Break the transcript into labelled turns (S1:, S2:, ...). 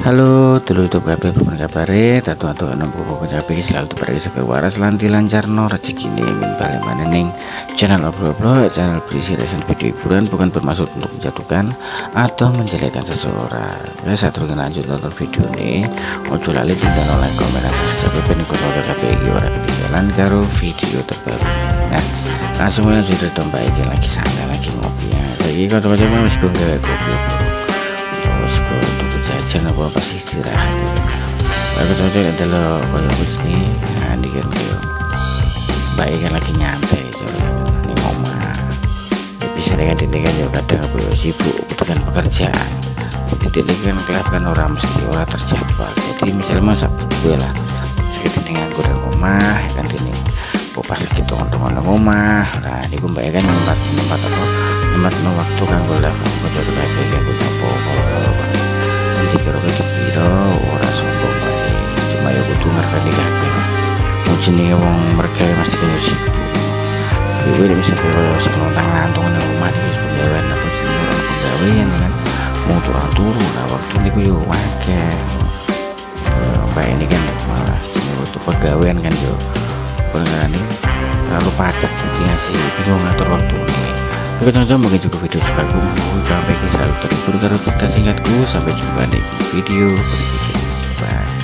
S1: Halo, dulu YouTube kabeh bukan kabare, tatu enam buku kabeh selalu diparingi saged waras lan dilancarno rezekine min bali maneh channel upload channel berisi resen video hiburan, bukan bermaksud untuk menjatuhkan atau menjelekkan seseorang. Ya, sadurunge lanjut nonton video ini, ojo lali tinggal like, komen, dan subscribe ben iku kabeh iki ora ketinggalan karo video terbaru. Nah, langsung aja cerita mbak iki lagi santai lagi ngopi ya. Saiki kanca-kanca wis gawe kopi. Untuk jajan apa sih istirahat aku cocok adalah kayak begini. Nah ini kan baik kan lagi nyantai ini ngomong bisa dengan ini kan juga kadang aku sibuk dengan pekerjaan ini kan kelihatan orang mesti orang terjadwal, jadi misalnya masak gue lah sekitar dengan gue dan rumah ya kan ini pas gitu teman-teman rumah. Nah ini gue bayangkan tempat apa tempat waktu kan gue lah gue cocok kayak gue nanti kalau kira ora sombong bae, cuma ya kudu ngerti kabeh jenenge wong mereka mesti kaya sibuk. Dewe bisa kaya sing ngontang-lantung nang omah iki pegawaian apa jenenge orang pegawaian kan mau turu nah waktu niku yo akeh. Mbak ini kan malah jenenge waktu pegawaian kan yo perkara terlalu padat, jadi ngasih bingung ngatur waktu ini. Oke teman-teman, mungkin juga video suka gue sampai selalu terhibur karena cerita singkatku. Sampai jumpa di video berikutnya. Bye.